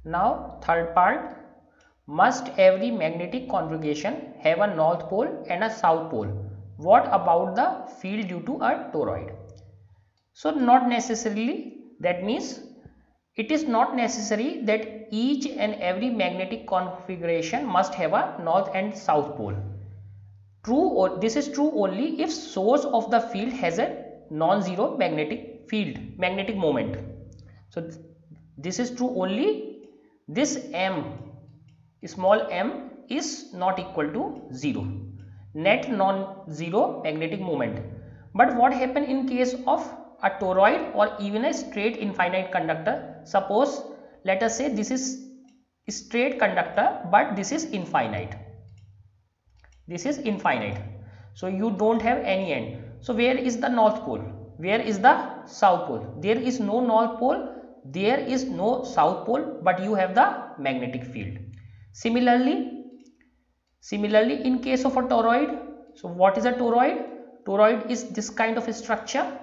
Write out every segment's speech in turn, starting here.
Now third part, must every magnetic configuration have a north pole and a south pole? What about the field due to a toroid? So not necessarily. That means it is not necessary that each and every magnetic configuration must have a north and south pole. True, or this is true only if source of the field has a non-zero magnetic field, magnetic moment. So this is true only this m, small m, is not equal to 0, net non-zero magnetic moment. But what happen in case of a toroid or even a straight infinite conductor? Suppose let us say this is straight conductor but this is infinite. This is infinite, so you don't have any end. So where is the north pole? Where is the south pole? There is no north pole, there is no south pole, but you have the magnetic field. Similarly in case of a toroid, so what is a toroid? Toroid is this kind of a structure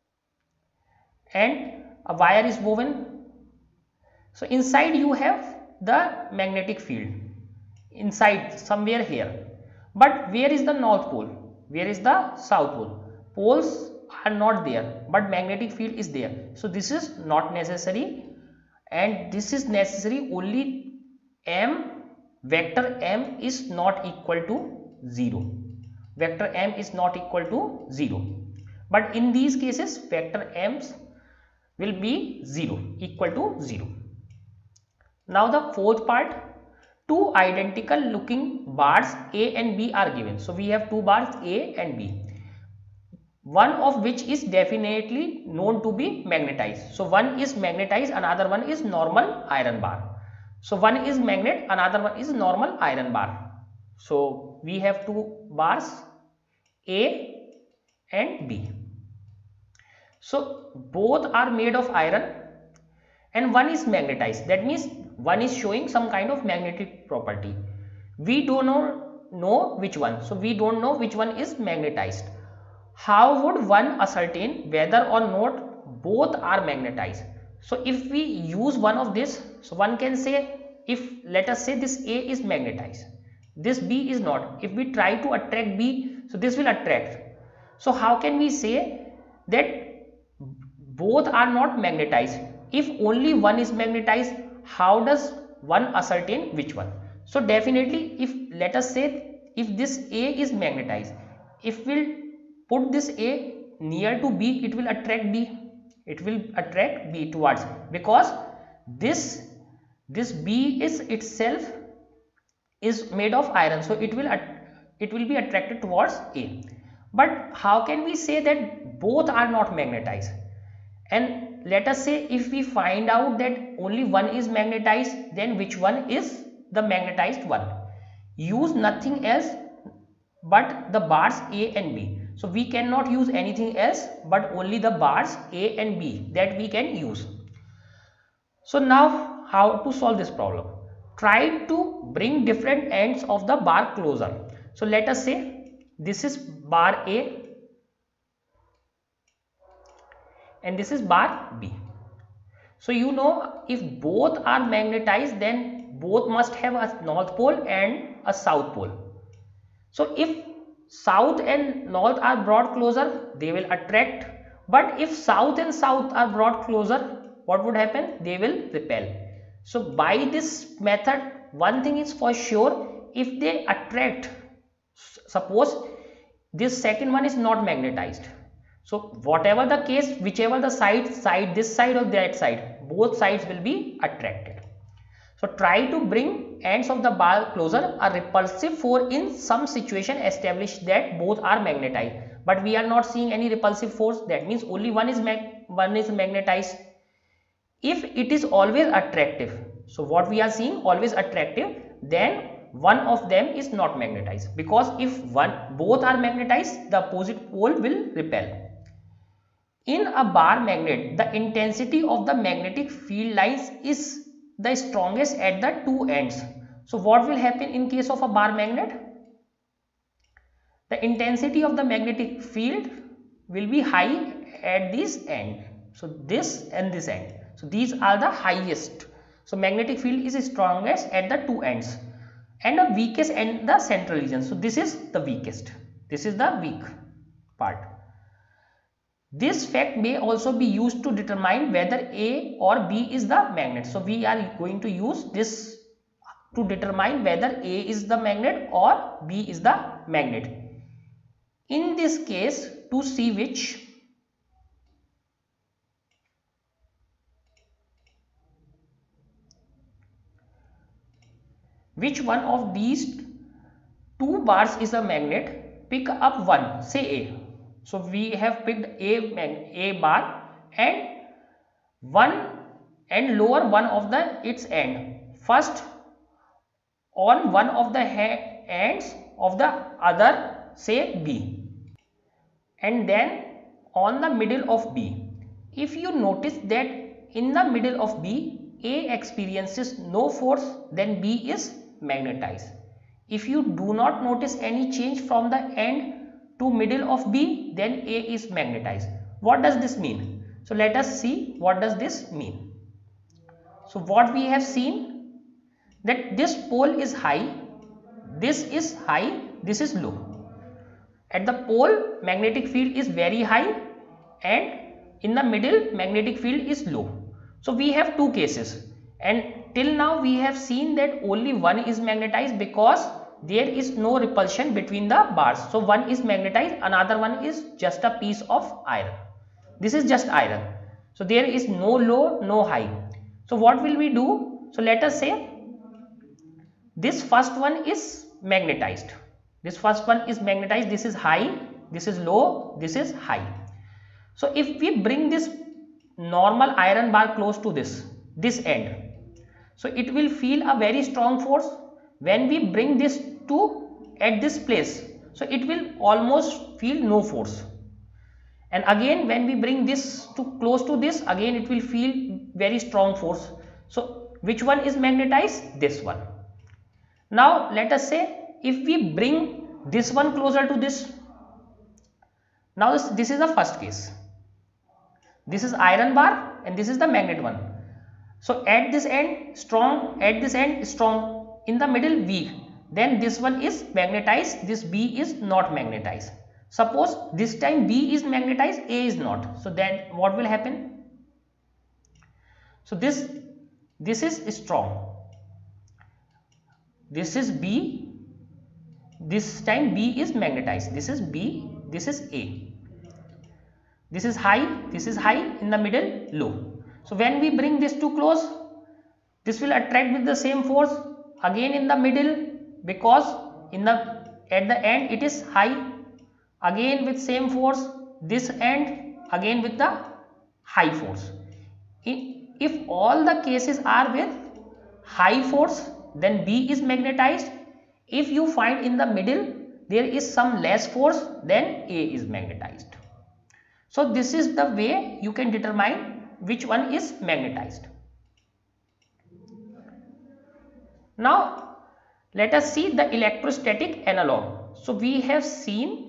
and a wire is woven. So inside you have the magnetic field, inside somewhere here. But where is the north pole? Where is the south pole? Poles are not there, but magnetic field is there. So this is not necessary, and this is necessary only m, vector m is not equal to 0. Vector m is not equal to 0. But in these cases, vector m's will be 0, equal to 0. Now the fourth part, two identical looking bars A and B are given. So we have two bars A and B, one of which is definitely known to be magnetized. So one is magnetized, another one is normal iron bar. So one is magnet, another one is normal iron bar. So we have two bars A and B. So both are made of iron and one is magnetized. That means one is showing some kind of magnetic property. We do not know which one. So we don't know which one is magnetized. How would one ascertain whether or not both are magnetized? So if we use one of this, so one can say, if let us say this A is magnetized, this B is not. If we try to attract B, so this will attract. So how can we say that both are not magnetized? If only one is magnetized, how does one ascertain which one? So definitely, if let us say if this A is magnetized, if we'll put this A near to B, it will attract B. It will attract B towards, because this B is itself is made of iron, so it will be attracted towards A. But how can we say that both are not magnetized? And let us say if we find out that only one is magnetized, then which one is the magnetized one? Use nothing else but the bars A and B. So we cannot use anything else but only the bars A and B that we can use. So now how to solve this problem? Try to bring different ends of the bar closer. So let us say this is bar A and this is bar B. So you know, if both are magnetized, then both must have a north pole and a south pole. So if south and north are brought closer, they will attract. But if south and south are brought closer, what would happen? They will repel. So by this method, one thing is for sure, if they attract, suppose this second one is not magnetized. So whatever the case, whichever the side, this side or that side, both sides will be attracted. So try to bring ends of the bar closer. A repulsive force in some situation established that both are magnetized. But we are not seeing any repulsive force. That means only one is magnetized. If it is always attractive, so what we are seeing always attractive, then one of them is not magnetized, because if both are magnetized, the opposite pole will repel. In a bar magnet, the intensity of the magnetic field lines is the strongest at the two ends. So what will happen in case of a bar magnet? The intensity of the magnetic field will be high at this end. So this and this end. So these are the highest. So magnetic field is strongest at the two ends and the weakest at the central region. So this is the weakest. This is the weak part. This fact may also be used to determine whether A or B is the magnet. So we are going to use this to determine whether A is the magnet or B is the magnet. In this case, to see which one of these two bars is a magnet, pick up one, say A. So we have picked A bar and lower one of its end. First on one of the ends of the other, say B, and then on the middle of B. If you notice that in the middle of B, A experiences no force, then B is magnetized. If you do not notice any change from the end to middle of B, then A is magnetized. What does this mean? So let us see what does this mean. So what we have seen, that this pole is high, this is high, this is low. At the pole, magnetic field is very high and in the middle magnetic field is low. So we have two cases, and till now we have seen that only one is magnetized because there is no repulsion between the bars. So one is magnetized, another one is just a piece of iron. This is just iron. So there is no low, no high. So what will we do? So let us say this first one is magnetized. This first one is magnetized. This is high, this is low, this is high. So if we bring this normal iron bar close to this end, so it will feel a very strong force. When we bring this to at this place, so it will almost feel no force. And again when we bring this to close to this, again it will feel very strong force. So which one is magnetized? This one. Now let us say if we bring this one closer to this. Now this is the first case. This is iron bar and this is the magnet one. So at this end strong, at this end strong, in the middle weak. Then this one is magnetized, this B is not magnetized. Suppose this time B is magnetized, A is not. So then what will happen? So this is strong. This is B. This time B is magnetized. This is B. This is A. This is high. This is high. In the middle, low. So when we bring this too close, this will attract with the same force. Again in the middle, because at the end it is high. Again with same force. This end again with the high force. If all the cases are with high force, then B is magnetized. If you find in the middle there is some less force, then A is magnetized. So this is the way you can determine which one is magnetized. Now let us see the electrostatic analog. So we have seen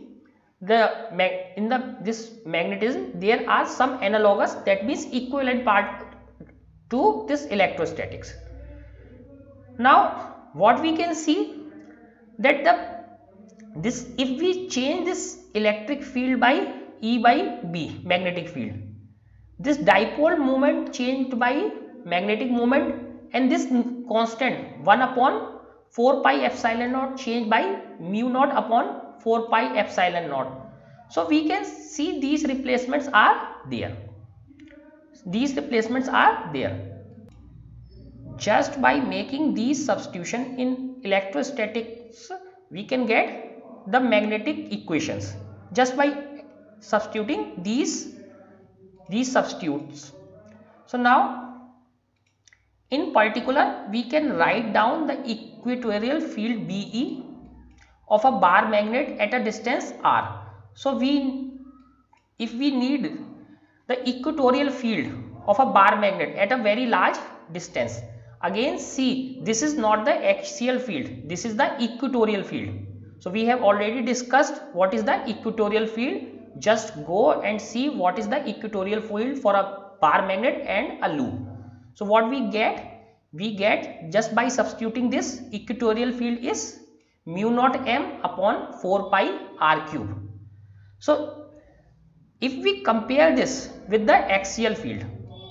this magnetism, there are some analogous, that means equivalent part to this electrostatics. Now what we can see, that if we change this electric field by E by B, magnetic field, this dipole moment changed by magnetic moment, and this constant 1 upon 4 pi epsilon naught changed by mu naught upon 4 pi epsilon naught. So we can see these replacements are there. These replacements are there. Just by making these substitution in electrostatics, we can get the magnetic equations just by substituting these substitutes. So now in particular we can write down the equatorial field BE of a bar magnet at a distance r. So if we need the equatorial field of a bar magnet at a very large distance, again see, this is not the axial field, this is the equatorial field. So we have already discussed what is the equatorial field. Just go and see what is the equatorial field for a bar magnet and a loop. So what we get, we get just by substituting this equatorial field is mu naught m upon 4 pi r cube. So if we compare this with the axial field,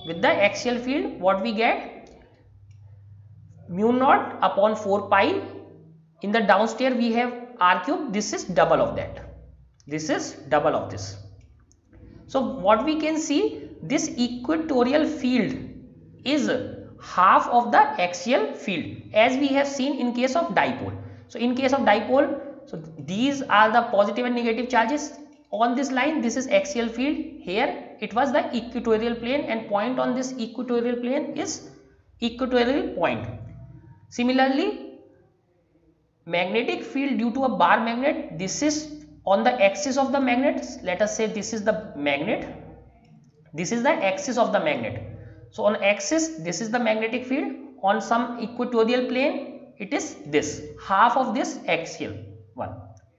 what we get, mu naught upon 4 pi, in the downstairs we have r cube, this is double of that, this is double of this. So what we can see, this equatorial field is half of the axial field, as we have seen in case of dipole. So in case of dipole, so these are the positive and negative charges on this line. This is axial field, here it was the equatorial plane, and point on this equatorial plane is equatorial point. Similarly, magnetic field due to a bar magnet, this is on the axis of the magnet. Let us say this is the magnet, this is the axis of the magnet. So on axis, this is the magnetic field, on some equatorial plane it is this, half of this axial one.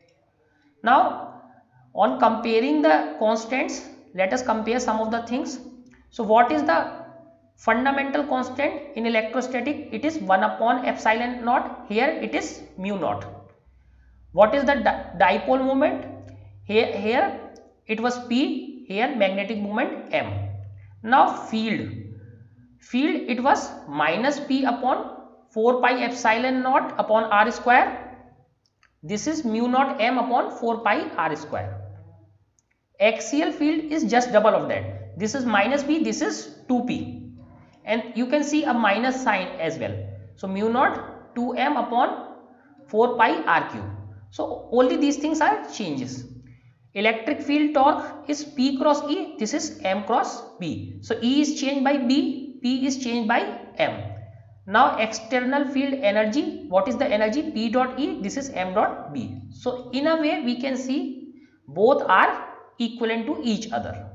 Now on comparing the constants, let us compare some of the things. So what is the fundamental constant in electrostatic? It is 1 upon epsilon naught, here it is mu naught. What is the dipole moment? Here it was P, here magnetic moment M. Now field it was minus P upon 4 pi epsilon naught upon r square. This is mu naught M upon 4 pi r square. Axial field is just double of that. This is minus P, this is 2P. And you can see a minus sign as well. So mu naught 2M upon 4 pi r cube. So only these things are changes. Electric field torque is P cross E, this is M cross B. So E is changed by B, P is changed by M. Now external field energy, what is the energy? P dot E, this is M dot B. So in a way we can see both are equivalent to each other.